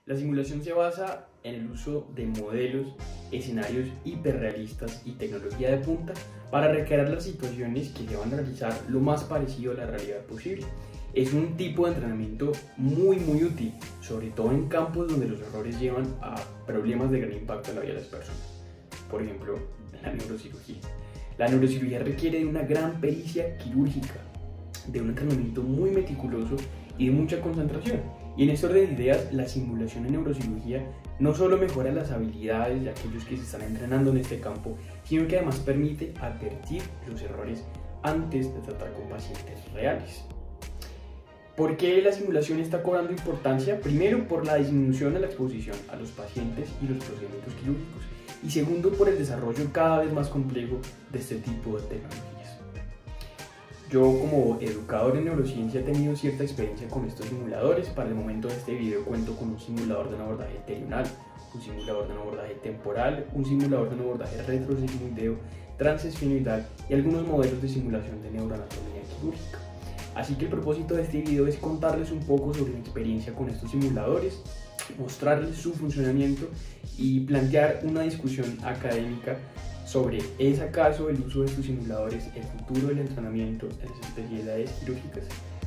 La simulación se basa en el uso de modelos, escenarios hiperrealistas y tecnología de punta para recrear las situaciones que se van a realizar lo más parecido a la realidad posible. Es un tipo de entrenamiento muy útil, sobre todo en campos donde los errores llevan a problemas de gran impacto en la vida de las personas. Por ejemplo, la neurocirugía. La neurocirugía requiere de una gran pericia quirúrgica, de un entrenamiento muy meticuloso y de mucha concentración. Y en este orden de ideas, la simulación en neurocirugía no solo mejora las habilidades de aquellos que se están entrenando en este campo, sino que además permite advertir los errores antes de tratar con pacientes reales. ¿Por qué la simulación está cobrando importancia? Primero, por la disminución de la exposición a los pacientes y los procedimientos quirúrgicos. Y segundo, por el desarrollo cada vez más complejo de este tipo de tecnologías. Yo, como educador en neurociencia, he tenido cierta experiencia con estos simuladores. Para el momento de este video cuento con un simulador de un abordaje terional, un simulador de un abordaje temporal, un simulador de un abordaje retrosigmoideo, transesfenoidal y algunos modelos de simulación de neuroanatomía quirúrgica. Así que el propósito de este video es contarles un poco sobre mi experiencia con estos simuladores, mostrarles su funcionamiento y plantear una discusión académica sobre ¿es acaso el uso de estos simuladores el futuro del entrenamiento en las especialidades quirúrgicas?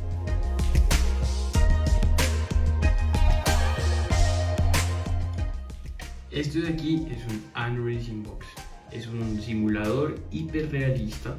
Esto de aquí es un Aneurysm Box. Es un simulador hiperrealista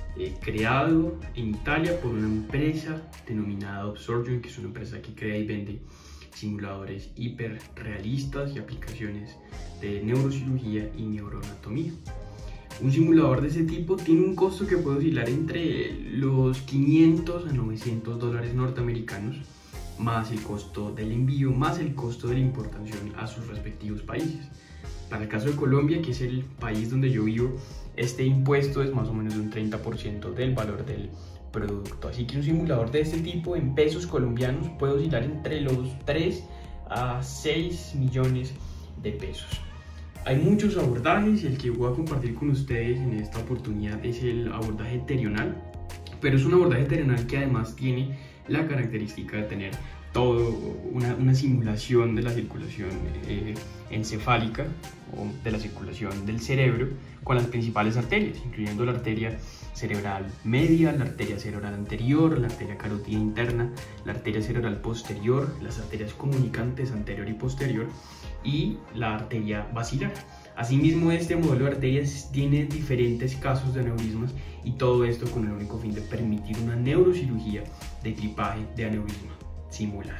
creado en Italia por una empresa denominada Obsurgeon, que es una empresa que crea y vende simuladores hiperrealistas y aplicaciones de neurocirugía y neuroanatomía. Un simulador de ese tipo tiene un costo que puede oscilar entre los 500 a 900 dólares norteamericanos, más el costo del envío, más el costo de la importación a sus respectivos países. Para el caso de Colombia, que es el país donde yo vivo, este impuesto es más o menos de un 30% del valor del producto. Así que un simulador de este tipo en pesos colombianos puede oscilar entre los 3 a 6 millones de pesos. Hay muchos abordajes y el que voy a compartir con ustedes en esta oportunidad es el abordaje terional, pero es un abordaje terional que además tiene la característica de tener todo una simulación de la circulación encefálica o de la circulación del cerebro con las principales arterias, incluyendo la arteria cerebral media, la arteria cerebral anterior, la arteria carótida interna, la arteria cerebral posterior, las arterias comunicantes anterior y posterior y la arteria basilar. Asimismo, este modelo de arterias tiene diferentes casos de aneurismas y todo esto con el único fin de permitir una neurocirugía de clipaje de aneurisma simulado.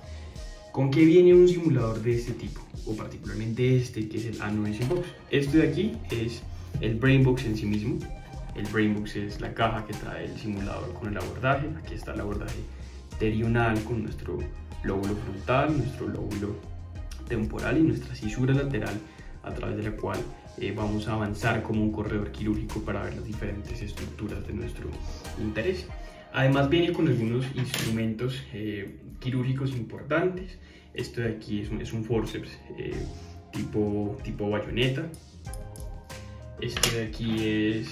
¿Con qué viene un simulador de este tipo? O particularmente este, que es el Aneurysm Box. Este de aquí es el BrainBox en sí mismo. El BrainBox es la caja que trae el simulador con el abordaje. Aquí está el abordaje terional con nuestro lóbulo frontal, nuestro lóbulo temporal y nuestra cisura lateral a través de la cual vamos a avanzar como un corredor quirúrgico para ver las diferentes estructuras de nuestro interés. Además viene con algunos instrumentos quirúrgicos importantes. Esto de aquí es un forceps tipo bayoneta. Este de aquí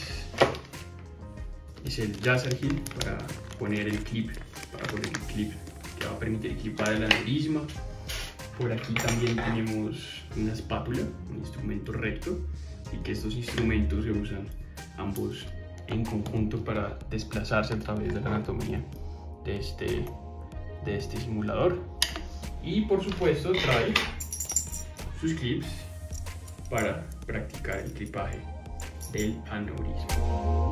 es el Yazargil para poner el clip que va a permitir clipar el aneurisma. Por aquí también tenemos una espátula, un instrumento recto, y que estos instrumentos se usan ambos en conjunto para desplazarse a través de la anatomía de este simulador. Y por supuesto trae sus clips para practicar el clipaje del aneurisma.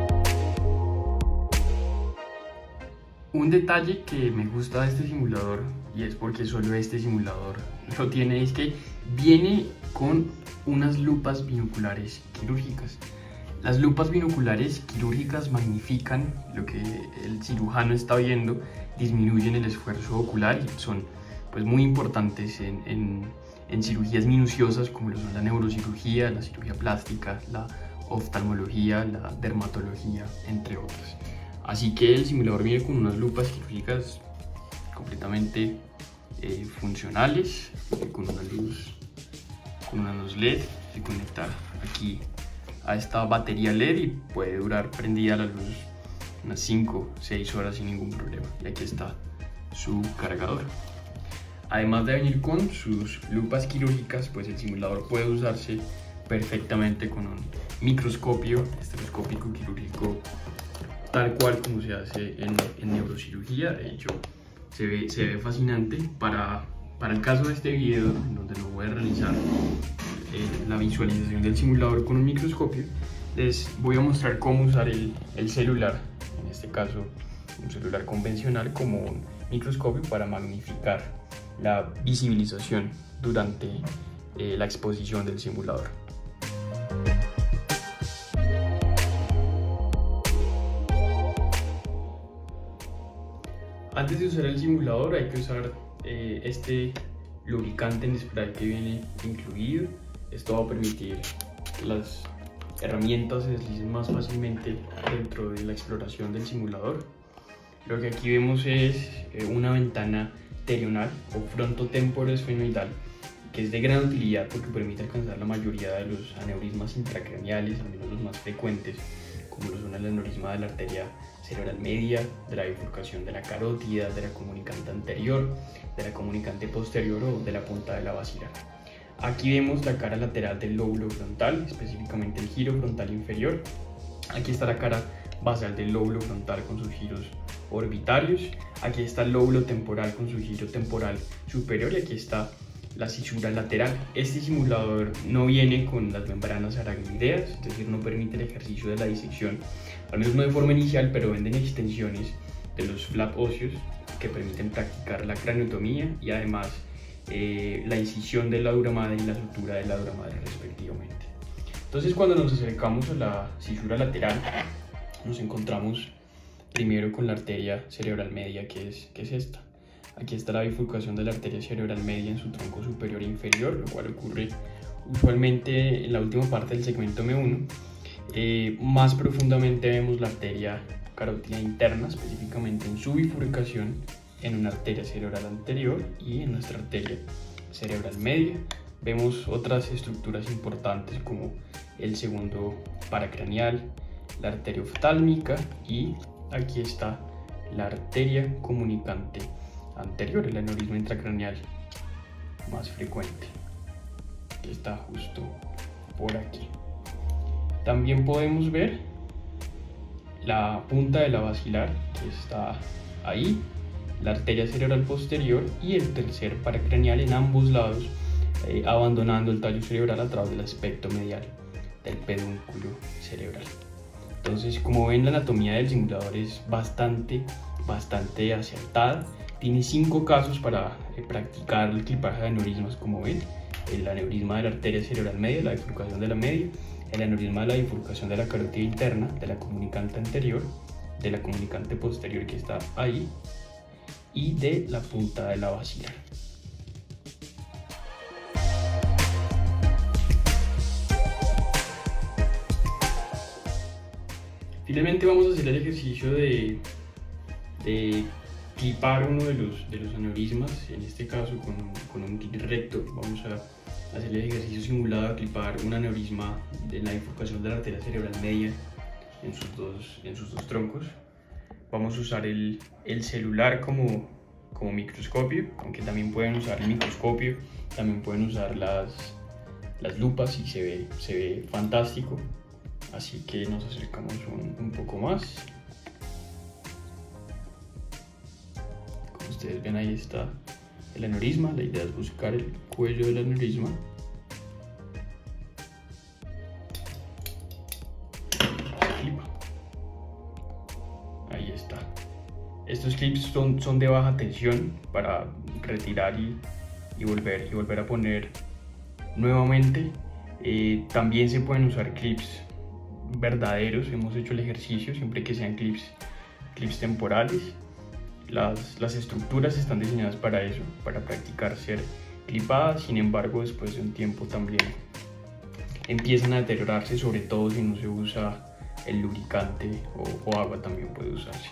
Un detalle que me gusta de este simulador, y es porque solo este simulador lo tiene, es que viene con unas lupas binoculares quirúrgicas. Las lupas binoculares quirúrgicas magnifican lo que el cirujano está viendo, disminuyen el esfuerzo ocular y son pues muy importantes en cirugías minuciosas como lo son la neurocirugía, la cirugía plástica, la oftalmología, la dermatología, entre otras. Así que el simulador viene con unas lupas quirúrgicas completamente funcionales, con una luz LED, se conecta aquí a esta batería LED y puede durar prendida la luz unas 5 o 6 horas sin ningún problema. Y aquí está su cargador. Además de venir con sus lupas quirúrgicas, pues el simulador puede usarse perfectamente con un microscopio estereoscópico quirúrgico, tal cual como se hace en neurocirugía. De hecho, se ve fascinante. Para el caso de este video, en donde no voy a realizar la visualización del simulador con un microscopio, les voy a mostrar cómo usar el celular, en este caso un celular convencional, como un microscopio para magnificar la visibilización durante la exposición del simulador. Antes de usar el simulador hay que usar este lubricante en spray que viene incluido. Esto va a permitir que las herramientas se deslicen más fácilmente dentro de la exploración del simulador. Lo que aquí vemos es una ventana pterional o frontotemporoesfenoidal, que es de gran utilidad porque permite alcanzar la mayoría de los aneurismas intracraneales, al menos los más frecuentes, como lo son el aneurisma de la arteria cerebral media, de la bifurcación de la carótida, de la comunicante anterior, de la comunicante posterior o de la punta de la basilar. Aquí vemos la cara lateral del lóbulo frontal, específicamente el giro frontal inferior. Aquí está la cara basal del lóbulo frontal con sus giros orbitarios. Aquí está el lóbulo temporal con su giro temporal superior y aquí está la cisura lateral. Este simulador no viene con las membranas aracnoideas, es decir, no permite el ejercicio de la disección, al menos no de forma inicial, pero venden extensiones de los flaps óseos que permiten practicar la craniotomía y además la incisión de la dura madre y la sutura de la dura madre respectivamente. Entonces, cuando nos acercamos a la cisura lateral, nos encontramos primero con la arteria cerebral media, que es esta. Aquí está la bifurcación de la arteria cerebral media en su tronco superior e inferior, lo cual ocurre usualmente en la última parte del segmento M1. Más profundamente vemos la arteria carótida interna, específicamente en su bifurcación en una arteria cerebral anterior y en nuestra arteria cerebral media. Vemos otras estructuras importantes como el segundo paracraneal, la arteria oftálmica y aquí está la arteria comunicante anterior, el aneurisma intracraneal más frecuente, que está justo por aquí. También podemos ver la punta de la basilar, que está ahí, la arteria cerebral posterior y el tercer paracraneal en ambos lados, abandonando el tallo cerebral a través del aspecto medial del pedúnculo cerebral. Entonces, como ven, la anatomía del simulador es bastante acertada. Tiene 5 casos para practicar el clipaje de aneurismas, como ven: el aneurisma de la arteria cerebral media, la bifurcación de la media, el aneurisma de la bifurcación de la carótida interna, de la comunicante anterior, de la comunicante posterior que está ahí y de la punta de la basilar. Finalmente vamos a hacer el ejercicio de clipar uno de los aneurismas, en este caso con un kit recto. Vamos a hacer el ejercicio simulado de clipar un aneurisma de la bifurcación de la arteria cerebral media en sus dos troncos. Vamos a usar el celular como microscopio, aunque también pueden usar el microscopio, también pueden usar las lupas y se ve fantástico. Así que nos acercamos un poco más. Como ustedes ven, ahí está el aneurisma. La idea es buscar el cuello del aneurisma. Ahí está. Estos clips son de baja tensión para retirar y volver a poner nuevamente. También se pueden usar clips verdaderos. Hemos hecho el ejercicio siempre que sean clips temporales. Las estructuras están diseñadas para eso, para practicar ser clipadas. Sin embargo, después de un tiempo también empiezan a deteriorarse, sobre todo si no se usa el lubricante o agua también puede usarse.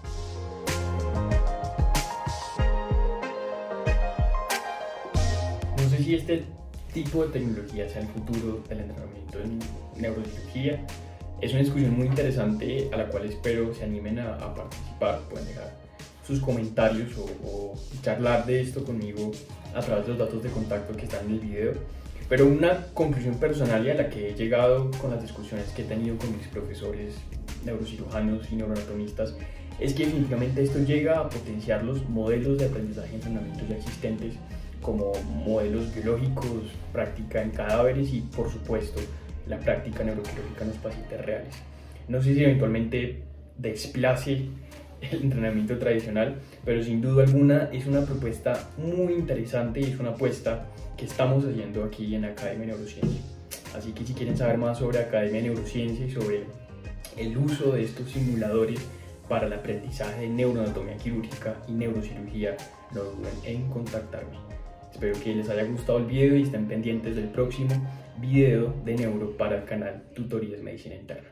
No sé si este tipo de tecnología sea el futuro del entrenamiento en neurocirugía. Es una discusión muy interesante a la cual espero se animen a participar. Pueden dejar sus sus comentarios o charlar de esto conmigo a través de los datos de contacto que están en el video. Pero una conclusión personal y a la que he llegado con las discusiones que he tenido con mis profesores neurocirujanos y neuroanatomistas es que definitivamente esto llega a potenciar los modelos de aprendizaje y entrenamiento ya existentes, como modelos biológicos, práctica en cadáveres y, por supuesto, la práctica neuroquirúrgica en los pacientes reales. No sé si eventualmente desplace el entrenamiento tradicional, pero sin duda alguna es una propuesta muy interesante y es una apuesta que estamos haciendo aquí en Academia de Neurociencia. Así que si quieren saber más sobre Academia de Neurociencia y sobre el uso de estos simuladores para el aprendizaje de neuroanatomía quirúrgica y neurocirugía, no duden en contactarme. Espero que les haya gustado el video y estén pendientes del próximo video de neuro para el canal Tutorías Medicina Interna.